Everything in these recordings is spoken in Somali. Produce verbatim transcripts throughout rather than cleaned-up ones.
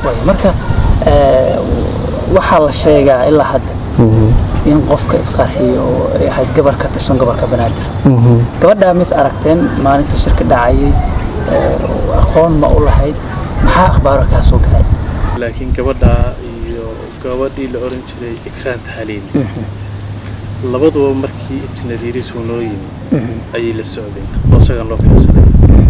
marka waxa la sheegaa ilaa hadda in qofka isqarxiyo ay ahayd gabar ka tirsan gobolka Banaadir gabadha mis aragteen maalinta shirka dhacayay aqoon ma u lahayd maxaa akhbaar ka soo gaaray laakiin gabadha iyo gabadhii la oran jiray Ikraan Tahliil labaduba markii injineeri suunooyin ay la socdeen oo sagan loo keensaday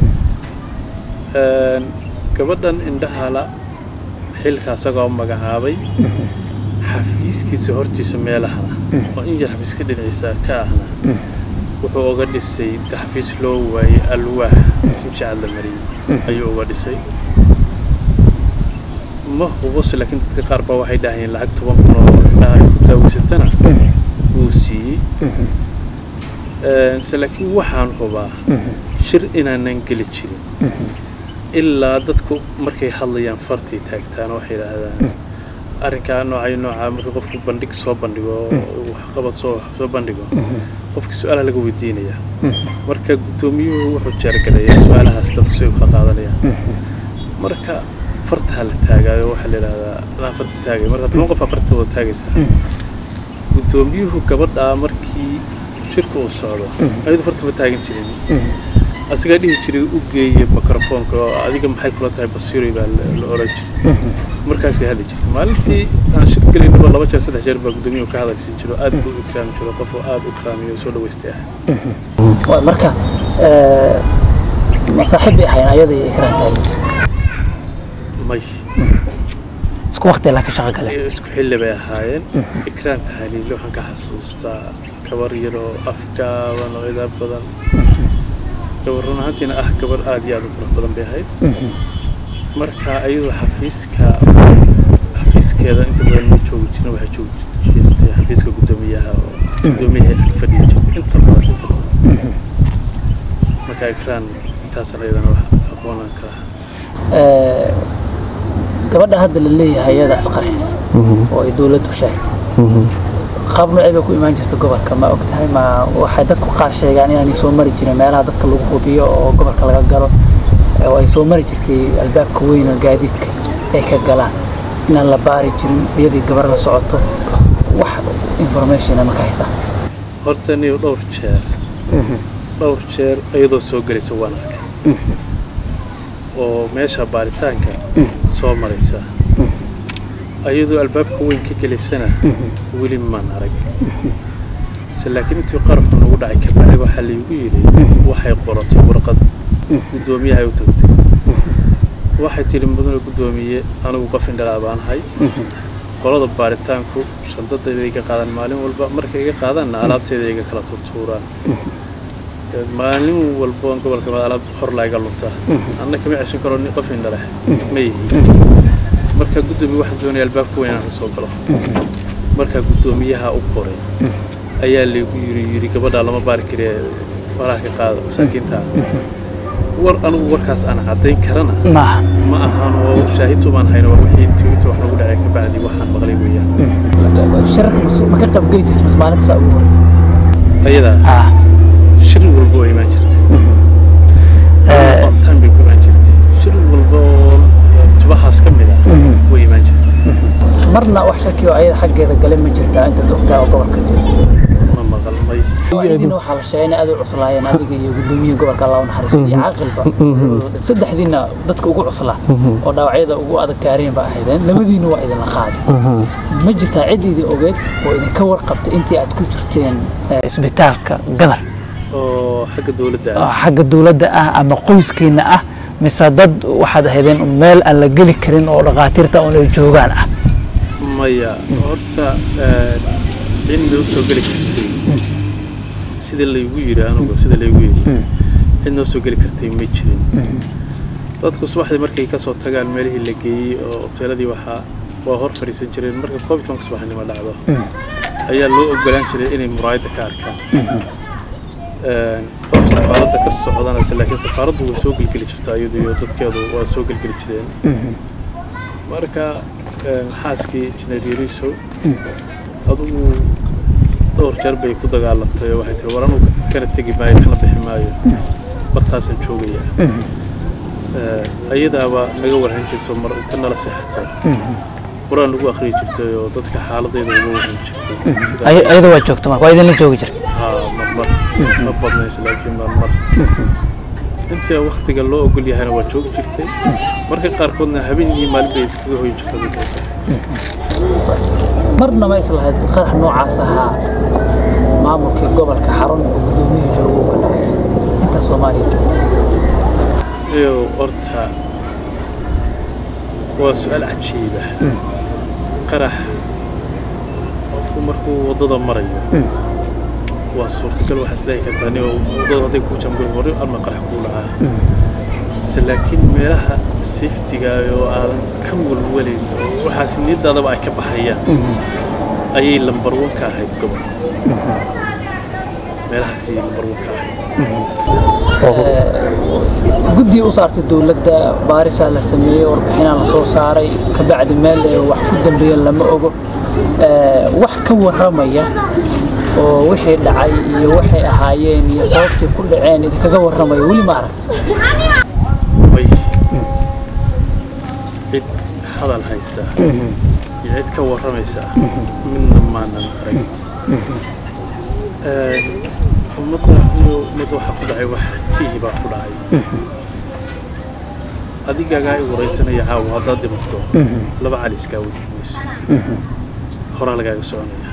een gabadhan indhaha la xilka asagoo magacaabay xafiiskiisa hortiisa meelaha oo in jar xafiiska dhinaciisa ka ahna wuxuu uga dhisay xafiis loo waayay alwaax jacayl la mariyay ayuu uga dhisay ma hubo laakiin dadka qaar baa waxay dhaahayeen lacag toban kun oo dhahay ku daawisatana uu siiyey ee laakiin waxaan hubaa shir inaanan geli jirin ilaa dadku markay hadlayaan fartii taagtaan waxay yiraahdaan arrinka noocay nooca marka qofku bandhig soo bandhigo wax qabad soo soo bandhigo qofka su'aalaha laga weydiinaya marka gudoomiyuhu wuxuu jeergalay su'aalahaas dadku soo ka qaadanaya marka farta la taagayo waxa la yiraahdaa la farta taagay marka toban qof farta wada taagaysa gudoomiyuhu gabadha markii shirku uu socdo ayadu farta ma taagin jirin asiga dhihi jiray u geeyay mikrofoonka adiga maxay kula tahay basiiray baa la oran jiray markaas ay hadli jirtay maalintii aan shirkaleynaba laba jeer saddex jeer baa gudoomiyuhu ka hadlaysan jiray aad buu u ikraam jiray qof aad u kraamiyo soo dhaweystay waa marka ee masaaxiib ahayn ayada Ikraan Tahliil may isku waqti la ka shaqo isku xilli bay ahaayeen Ikraan Tahliil waxaan ka xasuustaa kabar yar oo afkaaban oo idaab badan gabarna hantina ah gabar aad iyo aad u qurux badan bay ahayd marka ayadu xafiiska xafiiskeeda inta badan ma joogi jirin waxa joogi jirtay xafiiska gudoomiyaha oo gudoomiyaha fadhiyo jirtay inta badan inta badan marka Ikraan intaas leedana wax aqoon ka ee gabadha hadda la leeyahay ayada asqarxis oo ay dawladdu sheegtay qabno ay ku imaan jirto gobolka ma ogtahay ma waxa dadku qaar sheegaan inay soo mari jireen meelaha dadka lagu hubiyo oo gobolka laga galo oo ay soo mari jirtay albaabka weyn ee gaadiidka ay ka galaan in la baari jirin iyadii gabar la socoto wax information ama ka haysa horta niyo dhowr jeer dhowr jeer ayadoo soo galayso wanaag oo meesha baaritaanka soo maraysa ayadoo albaabka weyn ka galaysana wali ma arag laakiin intii qarxu nagu dhacay ka bacay waxa la igu yiri waxay qoratay warqad gudoomiyaha u tagtay waxay tiri mudane gudoomiye anigu qof indhalaabaan hay qolada baaritaanku shandada ay ka qaadan maalin walba markay iga qaadaan alaabteeda iga kala turtuuraan maalin walba gobolka alaab hor laaga lunta annaka ma ceshan karo ni qof indhalaah ma yihiin marka gudoomiye waxa doonay albaabka weyn aan soo galo marka gudoomiyaha u qoray ayaa leeyahay yiri yiri gabadha lama baari kare faraha ka qaado saakinta war anu warkaas aan cadeyn karana ma ma ahaan oo shaahidtu baan hayno wixii intii wax nagu dhacay ka bacdi waxaan maqlay weeyaan shirka ma ka qayb galay jirtay maalinta saa ugu horeysa ayada ah shir walbo ay ma jirtay ee tan bi ku ma jirtay shir walbo tubahaas kamid ah way ma jirtay marna wax shakiyo ayada xageeda galay ma jirtaa inta doctor oo gobolka jira ma maqalmay idin waxa la sheegay aad u cuslaayeen adiga iyo gudoomiyaha gobolka Allah u naxariisto iyo aqalba saddexdiina dadka ugu cuslaa oo dhaawacyada ugu adag gaareen ba ahaydeen labadiina waa idin la qaaday ma jirtaa ciidii ogeed oo idin ka warqabtay intii aad ku jirteen isbitaalka gadar oo xagga dawladda ah xagga dawladda ah ama qoyskeena ah mise dad waxaad ahaydeen meel aan la gali karin oo dhaqaatiirta oo ay joogaan ah maya horta in loo soo gali kartay sida la igu yiri anigu sida la igu yiri in loo soo gali kartay ma jirin dadku subaxdii markay ka soo tagaan meelihii la geeyay oo hoteeladii waxa waa hor fariisan jireen marka covid subaxnimo dhacdo ayaa loo ogolaan jiray inay muraayada ka arkaan ee qof safaaradda ka socdana laakiin safaaraddu way soo galgali jirtaa iyadoo iyo dadkeedu waa soo galgali jireen marka xaaskii injineeriso adigu dhowr jeer bay ku dagaalantay waxay tiri waran uu kana tagi maayo kana bixi maayo bartaasan joogaya ayadaaba naga warhan jirto mar inta nala seexato quraan lagu akhriyi jirtay oo dadka xaaladeyda uga warhan jirtay ayada waa joogto marka waa idin la joogi jirtay haa marmar ma badnays laakiin marmar intii waqtiga loo ogol yahayna waa joogi jirtay marka qaarkoodna habeen iyo maalin bay iskaga hoyi jirtay marna ma islahayd qarax noocaas ahaa maamulka gobolka xarun oo gudoomiye joogo ka dhacay inta Soomaaliya joogto iyo orta waa su'aal cajiib ah qarax qofku markuu wadada marayo waa suurtagal waxa isleeyahay kartaa inuu wadada haday ku jambil hore ama qarax ku lahaa laakiin meelaha safety-ga oo aan ka walwalin waxaas niyaddaadaba ay ka baxayaan ayay lambar one ka ahayd gobol meelahaas ay lambar one ka ahayd guddi u saartay dawladda baarisa la sameeyay warbixin la soo saaray ka bacdi meel wax ku dambeeyay lama ogo wax ka waramaya oo wixii dhacay iyo waxay ahaayeen iyo sababtii ku dhaceen idinkaga waramay wali ma aragtay cid hadal haysa cid ka waramaysa midna maanan arag ummadda ummadda waxa ku dhacay wax tihi baa ku dhacay adigaaga ay waraysanaya caawa haddaad dhimato laba cali iska wadimayso horaa lagaaga soconaya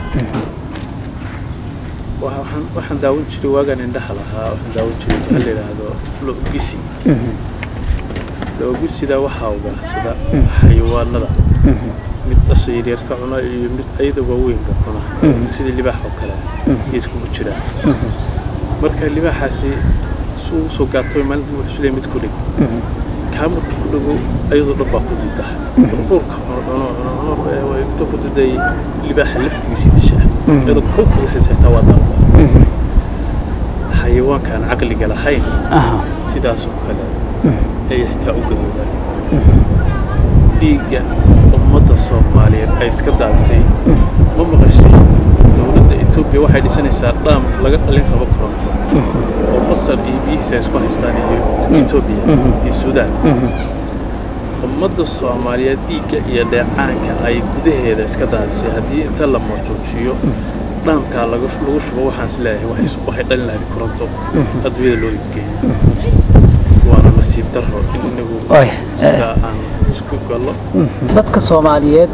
waxaan waxaan daawan jiray waagaan indhaha lahaa waxaan daawan jiray waxa la yidhaahdo lo-gisi lo-gisida waxaa ugaarsada xayawaanada mid dhasha yaryar ka cuna iyo mid ayada waaweynka cuna sidii libaax oo kale iskugu jira marka libaaxaasi suu soo gaartay maalintii wuxuu isleeyahay mid ku dhig kaamir ku dhago ayadoo dhan baa ku diida ururka cuno cuno waa inta ku diday libaaxa laftigiisa dishaa iyadoo kolkiisa xitaa waa dalba xayawaankan caqliga lahayn sidaas oo kale ay xitaa u gadoobaan dhiigga ummadda Soomaaliyeed ay iska daadsay ma maqashay dawladda Itoobiya waxay dhisanaysaa dhaam laga dhalin rabo koronto oo Masar iyo biyihiisa isku haystaan iyo Itoobiya iyo Suudaan ummadda Soomaaliyeed dhiigga iyo dheecaanka ay gudaheeda iska daadsay haddii inta la marjoojiyo dhaamka lagu lagu shubo waxaan isleeyahay waxay waxay dhalin lahayd koronto adduunyada loo iibgeeyo waana nasiib darro in inagu sida aan isku gallo dadka Soomaaliyeed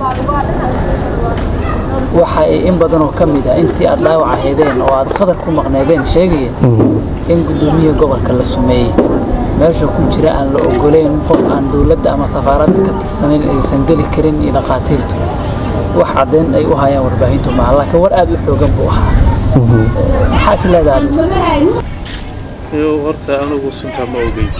waxa ay in badan oo kamid ah intii aad dhaawac ahaydeen oo aad qadar ku maqneedeen sheegayeen in gudoomiye gobolka la sameeyay meesha ku jira aan la ogoleen qof aan dawladda ama safaaradda ka tirsaneyn aysan gali karin iyo dhaqaatiirtu wax cadeen ay u hayaan warbaahintu ma laakiin war aad u xoogan buu ahaa maxaa is leedahay iyo horta anigu sunta ma ogey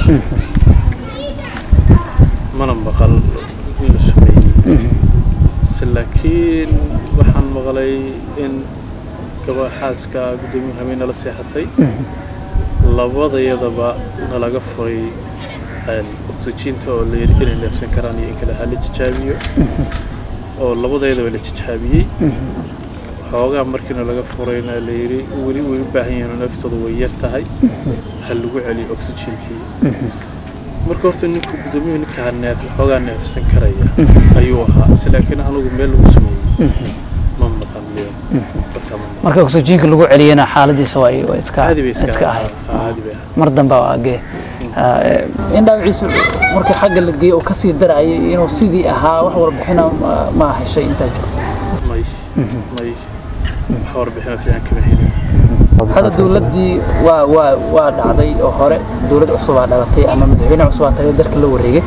mana maqal in la sameeyay laakiin waxaan maqlay in gabaxaaska gudoomiye habeen la seexatay labadayadaba nalaga furay oxygen-ta oo la yiri inay neefsan karaan iyo in kala hal jajaabiyo oo labadayadaba la jajaabiyay xoogaa markiina laga furayna la yiri weli way u baahan yihiin neeftooda way yar tahay hal lagu celiyo oxygen-tii marka horta ninku gudoomiye ninka neef xoogaa neefsan karaya ayuu ahaa laakiin anigu meel lagu sameeyay ma maqalyo marka oxygen-ka lagu celiyana xaaladiisa waa iska iska ahayd mar dambe waa agee in dhaawaciisu markii xagga la geeyo oo ka sii darayay inuu sidii ahaa wax warbixina ma heshay inta may may warbixina fiican kama helin هذا دولتي وا وا وا دعدي أو هراء دولة عصبة دعتي أما مدحين عصبة ترى درك اللي وريجي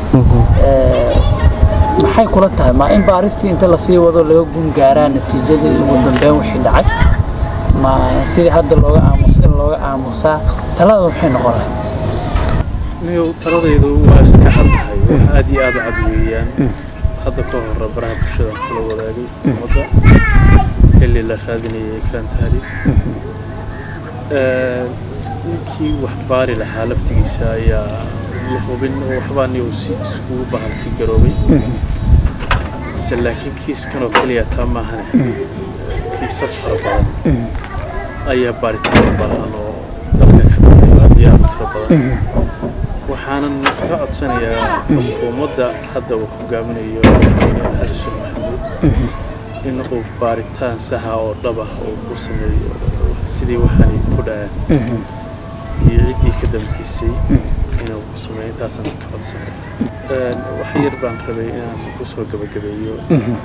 ما حي كلتها ما إن بارستي أنت لصي وضو اللي يقوم جاران نتيجة الودن بين وحيد عك ما سيد هذا اللغة عموس اللغة عموسا ثلاثة وحين غرة نيو ترى ذي واسكحل هذه أبى عدويان هذا كهر برهة تشذا كل وذاقي هذا اللي لخذني كانت هذه ninkii wax baari lahaa laftigiisa ayaa la hubin oo waxbaani uu si isku bahalki garoobay laakiin kiiskan oo kaliya taa maahan kiisas fara badan ayaa baaritaan badan oo dalka ka dhacay aad iyo aad u tiro badan waxaanan ka codsanayaa xukuumadda hadda uu hogaaminayo madaxweyne xasan sheekh maxamuud in uu baaritaan saxa oo dhab ah uu ku sameeyo sidii waxaan ku dhaceen iyo ciddii ka dambeysay inuu ku sameeyo intaasan ka codsanaya wax yar baan rabay inaan ku soo gabagabeeyo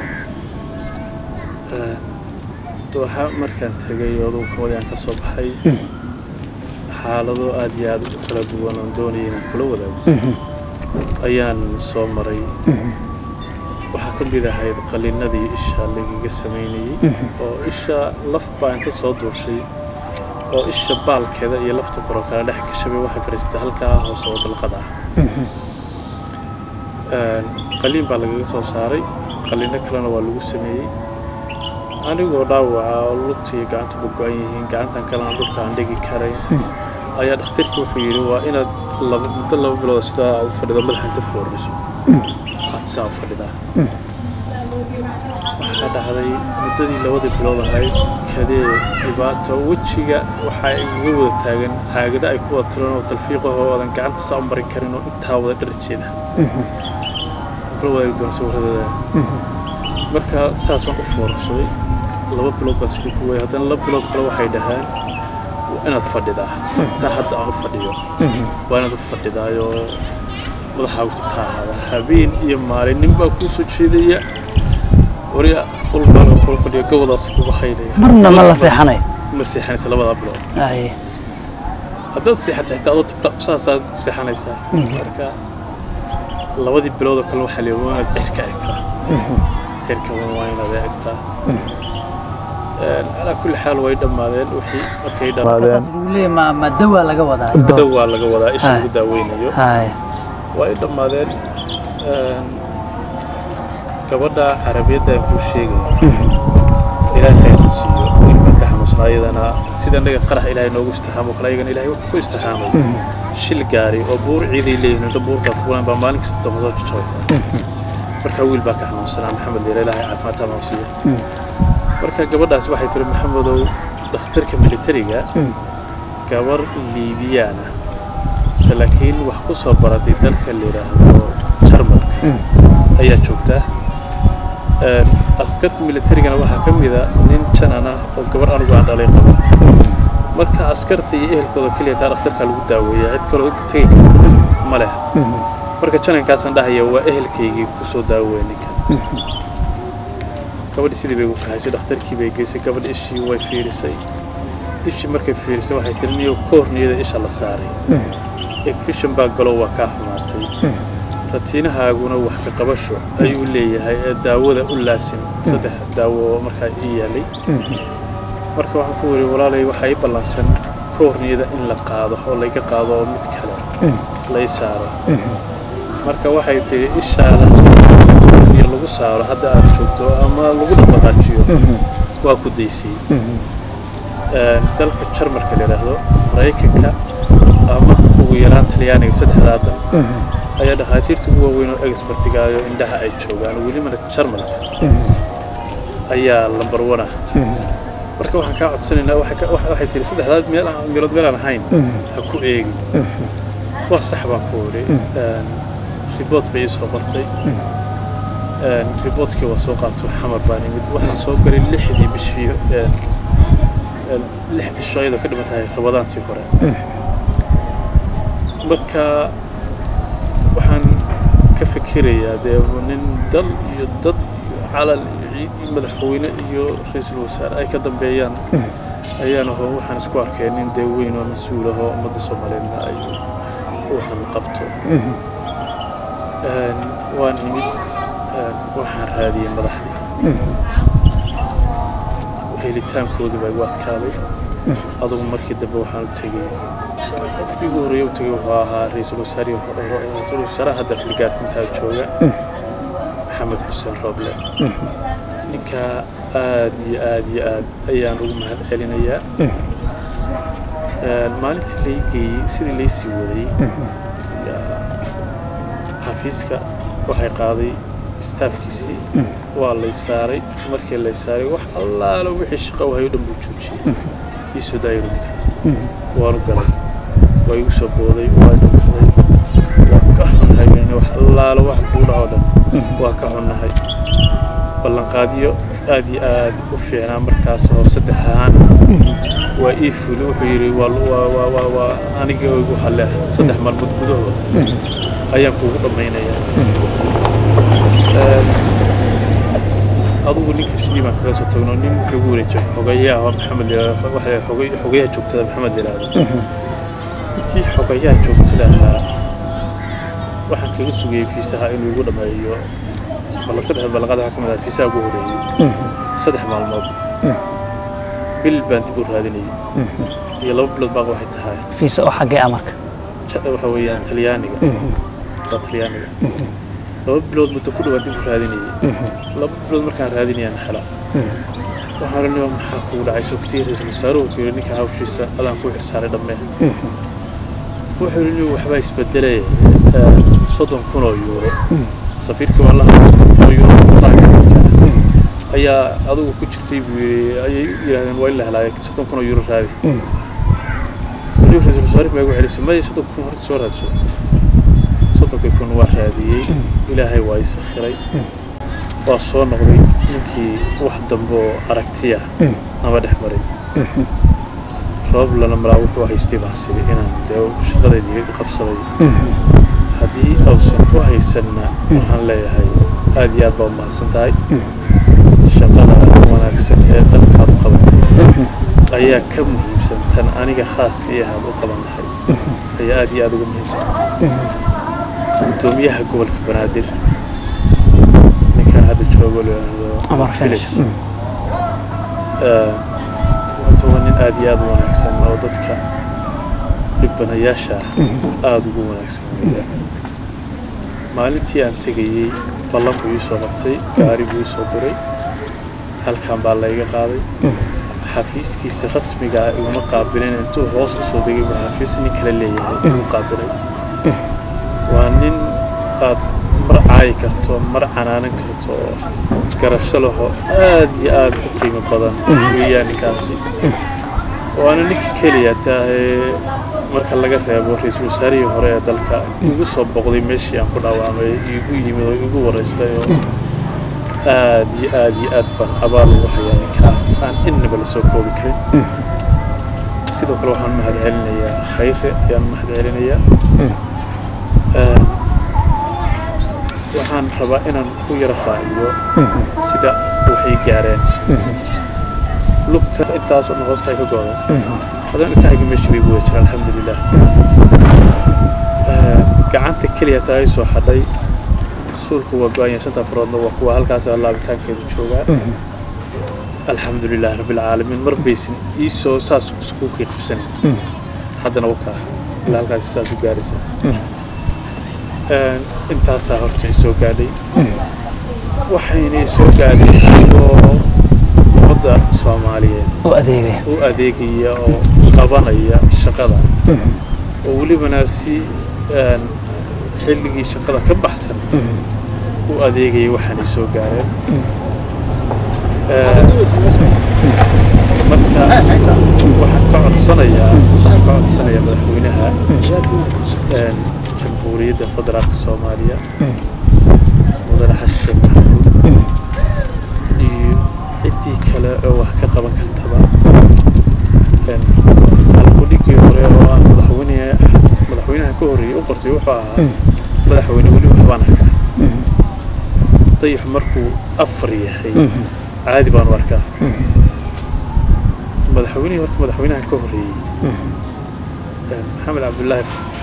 waxa markaan tagay oo kooyaan ka soo baxay xaalado aad iyo aad u kala duwan oo doonayay inaan kula wadaago ayaan soo maray waxa ka mid ahayd qalinadii isha lagaga sameynayay oo isha laf baa inta soo duushay oo isha baalkeeda iyo lafta koro kala dhex gashay waxa fariistay halkaa hoos oo dalqada ah qalin baa lagaga soo saaray qalina kalena waa lagu sameeyay anigoo dhaawaca oo lugtii gacanta ku go'an yihiin gacantan kalena dhulka aan dhigi karay ayaa dhakhtarku wuxuu yiri waa inaad laba muddo laba bilood sida u fadhido madaxanta foorniso aad saa fadhidaa waxaa dhacday muddadii labada bilood ahayd kadee dhibaato wejiga waxaa iga wada taagan caagada ay ku wada tiran oo talfiiqahoo aadan gacanta saa u marin karin oo intaa wada dharjeeda kula wadaagi doona sawirradooda marka saas waan u foorsaday laba bilood baan sidii ku weeyay haddana laba bilood kale waxay dhahaan inaad fadhidaa taa hadda aan u fadhiyo waa inaad u fadhidaayo madaxaagu taahada habeen iyo maalin nin baa kuu soo jeedaya wariya qulbaan kula fadhiyo gobadaas kuga haynaya marna ma la seexanay ma seexanaysa labada bilood ay haddaad seexato xitaa adoo tibta saasaad seexanaysaa marka labadii bilood oo kale waxaa leeyahay waa inaad cirka egtaa cirka waa inaad egtaa على كل حال وايد مادين وحي اوكي دمادين اساس ليه ما ما دواء laga wadaa dawaa laga wadaa isha lagu daaweynayo hay وايد مادين gabadha Carabiyada ku sheegay ilaahay siiyo in ka xanuunsanaayadana sida naga qarax ilaahay noogu istahaamo kaleegan ilaahay ku istahaamay shil gaari oo buur ciiday leeyahay buurta fuulan ba maalin kasta toosoo joogsay marka wiil baa ka xanuunsanaa Maxamed ilaahay caafimaad ha siiyo marka gabadhaas waxay tiri Maxamedow dhakhtarka militariga gabar Liibiyana laakiin wax ku soo baratay dalka Liiraahdo Jarmalka ayaa joogta ee askarta militariga waxa kamid ah nin janana oo gabar anigu aan dhalay qabo marka askarta iyo ehelkooda kaliya taa dhakhtarka lagu daaweeyo cid kale tagay ma leh marka janankaas aan dhahayo waa ehelkaygii ku soo daaweynayka gabadhi sidii bay u kaashay dhakhtarkii bay geysay gabadh ishii way fiirisay ishii markay fiirisay waxay tirniyo koorniyada isha la saaray ekfishan baa galo waa ka xumaatay ratiinahaaguna wax ka qabasho ayuu leeyahay daawada u laasim saddex daawo markaa ii yaalay marka waxaan ku wari walaalay waxay ballansan koorniyada in la qaado oo laga qaado mid kale la saaro marka waxay tiri ishaada lagu saaro hadda aad joogto ama lagu dhaqaajiyo waa ku deysay ee dalka Jarmalka leeyahay Mareykanka ama ugu yaraan Talyaaniga saddexdaad ayaa dhaqaatiirta ugu weyn oo expertiga ah indhaha ay joogaan wali mana Jarmalka ayaa lambar one marka waxaan ka codsanaynaa waxa waxay tiri saddexdaad meel aan meelood meel aan ahayn ha ku eegi waa sax baan ku wari ee report bay soo qortay ريبوتك وسوقات حمر باني مد waxaan soo galay lixdii bishii ee lix bishooyada ka dhimatay rabadaantii hore marka waxaan ka fikirayaa de nin dal iyo dad calal madaxweyne iyo ra'iisul wasaare ay ka dambeeyaan ayaan oo waxaan isku arkay nin de weyn oo mas'uul ah oo ummadda Soomaaliyeed ay waxaan qabto ee waan imid waxaan raadiyay madaxda helitaankooda bay waadkaaday adigu markii dambe waxaan u tagay qofkii ugu horeeyay u tagay waa ahaa ra'iisul wasaare ra'iisul wasaare hadda xilgaartinta jooga Maxamed Xuseen Roble ninka aad iyo aad iyo aad ayaan ugu mahad celinayaa maalintii leegay sidii leysii waday xafiiska waxay qaaday staafkiisi waa la saaray markii la saaray wax allaala wixii shaqo wahay dhanbu joojiyay isoo daayirka waa galay way u soo booday waa dhintay wax allaala wax kuu dhaco dhan waa ka xunnahay ballanqaadyo aad iyo aad u fiicnaa markaas oo saddex ahaan waa ii fuli wuxuu yidhi waa aniga igu halleeh saddex maalmood gudahooda ayaan kuugu dhammaynayaa adugu ninkii sidii baan kaga soo tagno nin lagu wareejiyo xogayaha oo maxamed xogayaha joogtada maxamed yidhaahdo ninkii xogayaha joogtada ahaa waxaan kaga sugayey fiisaha inuu igu dhammeeyo balla saddex ballanqaad waxaa ka mid ah fiisaha ugu horeeyey saddex maalmood bil baan dib u raadinayay iyo laba bilood baa waxay tahay fiisa oo xaggee amarka waxa weeyaan talyaaniga waa talyaaniga laba bilood muddo ku dhawaan dib u raadinayay laba bilood markaan raadinayaan hela waxaan leeyahay maxaa kugu dhacay soktiir ra'iisul wasaaruhu ku yiri ninka hawshiisa adaan ku xirsaaray dhammeen wuxuu leeyahay waxba isbedelay soddon kun oo euro safiirka wallahi oo euro ayaa adigu ku jirtay ayay yiraahdeen waa in la helay soddon kun oo euro raadi wali ra'iisul wasaaruhu ma ugu celisay ma soddon kun horta soo raadso soddon kun waa raadiyay ilaahay waa isakhiray waa soo noqday ninkii wax dambo aragtiya ama dhex maray roob lana maraa wuxuu haystay baasiri inaan dee shaqadeedii qabsaday haddii awsan ku haysanna waxaan leeyahay aad iyo aad baa umahadsan tahay shaqada wanaagsan ee dalkaad u qabatay ayaa ka muhiimsan tan aniga khaaska iyo aad u qaban lahay ayaa aad iyo aad uga muhiimsan gudoomiyaha gobolka banaadir ninkan hadda joogo leeyahay Amar Filish waa nin aad iyo aad u wanaagsan oo dadka dhibanayaasha aad ugu wanaagsan maalintii aan tegayey ballan buu ii soo qabtay gaari buu ii soo diray halkan baa layga qaaday xafiiskiisa rasmiga ah iguma qaabilin intuu hoos u soo degay buu xafiis nin kale leeyahay igu qaabilay waa nin aad mar caayi karto mar canaanan karto garasho laho aad iyo aad u qiimo badan weeyaan ninkaasi waana ninka keliya tahay marka laga reebo ra'iisul wasaarihii hore ee dalka igu soo boqday meeshii aan ku dhawaamay igu yimid oo igu wareystay oo aad iyo aad iyo aad baan abaal ugu hayaa ninkaas aan innaba la soo koobi karin sidoo kale waxaan mahad celinayaa khayre ayaan mahad celinayaa waxaan rabaa inaan ku yara raaciyo sida waxay gaareen lugta intaas oo hoosta ay ka go'day haddana ka xigay meeshii bay ugu jiraan alxamdulilah gacanta keliya tahay soo xadhay suulku waa go'an shanta faroodna waa kuwa halkaas laabitaankeedu joogaa alxamdulilah rabbil caalamiin mar baysin ii soo saas isku qiibsan haddana wakaa ilaa halkaas saas u gaaraysa intaasaa horta soo gaadhay waxayna soo gaadhay oo ummadda Soomaaliyeed u adeegaya u adeegaya oo qabanaya shaqada oo walibana si xilligii shaqada ka baxsan u adeegaya waxaana soo gaareen marka waxaan ka codsanayaa ka codsanayaa madaxweynaha jamhuuriyadda federaalka Soomaaliya mudane xashan iyo ciddii kale oo wax ka qaban kartaba halkudhigii hore oo ah madaxweynaha madaxweynaha ka horreeyay u qortay wuxuu ahaa madaxweyne weli waxbaan arkaa dayax markuu afar yahay caadi baan u arkaa madaxweynihii horta madaxweynaha ka horreeyey maxamed cabdullaahi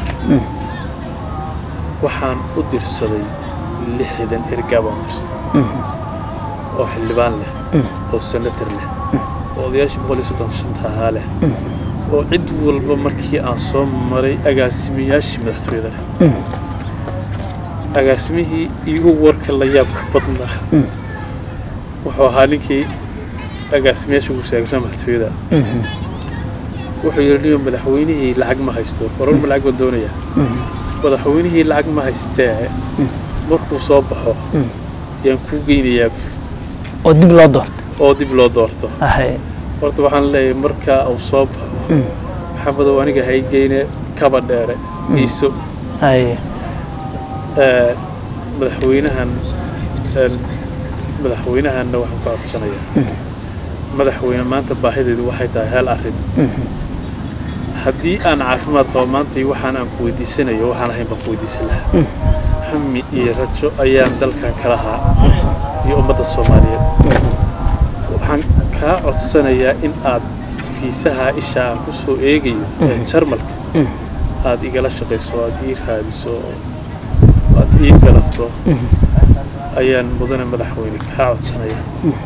waxaan u dirsaday lixdan ergaa baan u dirsaday oo xildhibaan leh oo senator leh oo odayaashii boqol iyo soddon shanta ahaa leh oo cid walba markii aan soo maray agaasimayaashii madaxtooyada leh agaasimihii igu warka la yaabka badnaa wuxuu ahaa ninkii agaasimayaasha ugu saagsan madaxtooyada wuxuu yidhi niyo madaxweynihii lacag ma haysto warar ma lacag baan doonayaa madaxweynihii lacag ma haystee markuu soo baxo yaan kuu geynayaa oo dib loo doorto oo dib loo doorto horta waxaan leeyahay markaa uu soo baxo maxamedow aniga haygeyne kaba dheere iiso madaxweynahan madaxweynahanna waxaan ku codsanayaa madaxweyne maanta baahideedu waxay tahay hal arrin haddii aan caafimaad qabo maanta iyo waxaan aan ku weydiisanayo waxaan ahayn baan ku weydiisan lahaa hami iyo rajo ayaan dalkan ka lahaa iyo ummadda Soomaaliyeed waxaan kaa codsanayaa in aad fiisaha isha aan ku soo eegayo ee Jarmalka aad igala shaqayso aad ii raadiso aad ii galabto ayaan mudane madaxweyne kaa codsanaya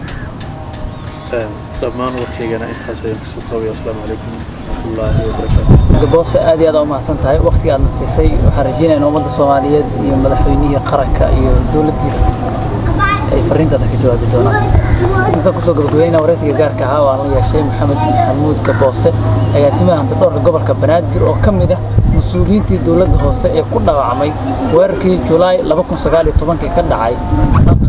dhammaan warkaygana intaas ayaan kusoo koobaya asalaamu calaykum waraxmatullaahi wabarakaatu gaboose aad iyo aad u mahadsan tahay waqtiga aadna siisay waxaan rajaynaynaa ummadda Soomaaliyeed iyo madaxweynihii qaranka iyo dowladda ay fariintaada ka jawaabi doonaan inta kusoo gabagabeynaa wareysiga gaarka ahaa oo aan la yeeshay maxamed maxamuud gaboose agaasimaha hantidhowrka gobolka Banaadir oo ka mid ah mas'uuliyiintii dowladda hoose ee ku dhaawacmay weerarkii Juulaay laba kun sagaal iyo toban ka dhacay